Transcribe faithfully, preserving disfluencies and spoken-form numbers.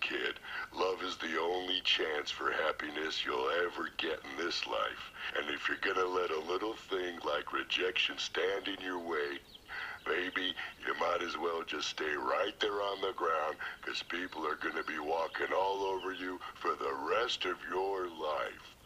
kid. Love is the only chance for happiness you'll ever get in this life. And if you're gonna let a little thing like rejection stand in your way, baby, you might as well just stay right there on the ground, because people are gonna be walking all over you for the rest of your life.